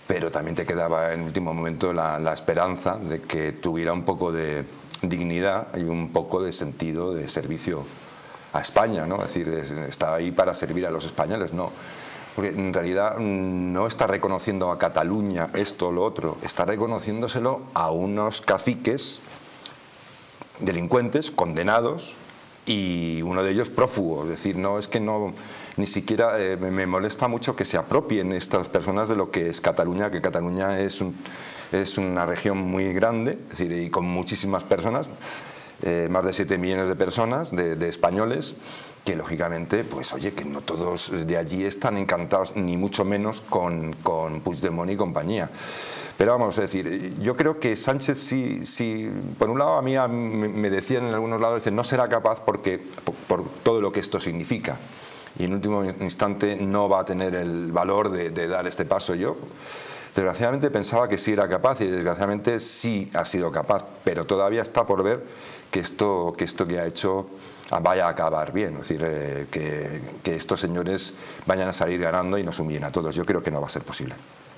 pero también te quedaba en último momento la esperanza de que tuviera un poco de dignidad y un poco de sentido de servicio a España, ¿no? Es decir, está ahí para servir a los españoles, no. Porque en realidad no está reconociendo a Cataluña esto o lo otro, está reconociéndoselo a unos caciques delincuentes, condenados, y uno de ellos prófugo. Es decir, no es que no, ni siquiera me molesta mucho que se apropien estas personas de lo que es Cataluña, que Cataluña es una región muy grande, es decir, y con muchísimas personas, más de 7 millones de personas, de españoles, que lógicamente, pues oye, que no todos de allí están encantados, ni mucho menos con Puigdemont y compañía. Pero vamos a decir, yo creo que Sánchez sí, por un lado a mí me decían en algunos lados, no será capaz porque por todo lo que esto significa. Y en último instante no va a tener el valor de dar este paso. Yo, desgraciadamente, pensaba que sí era capaz y desgraciadamente sí ha sido capaz, pero todavía está por ver que esto que ha hecho vaya a acabar bien, es decir, que estos señores vayan a salir ganando y nos humillen a todos. Yo creo que no va a ser posible.